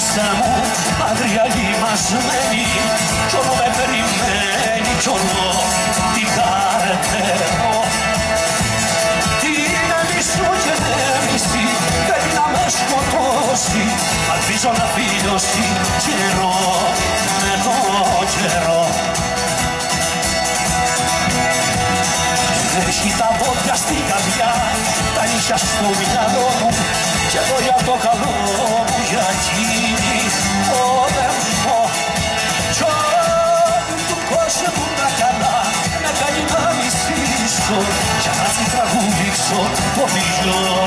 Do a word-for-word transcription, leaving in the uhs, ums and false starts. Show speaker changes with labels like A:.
A: μέσα μου άγρια λιμασμένη κι όλο με περιμένει κι όλο τι καρτερώ. Τι είναι μισό και δεν μισή, πρέπει να με σκοτώσει, ελπίζω να φιλιώσει καιρό με το καιρό. Έχει τα πόδια στην καρδιά, τα νύχια στο μυαλό μου κι εγώ για το καλό μου για εκείνη όταν πω κι όλου του κόσμου τα καλά να κάνει να μισήσω για να την τραγουδήξω το βιβλίο.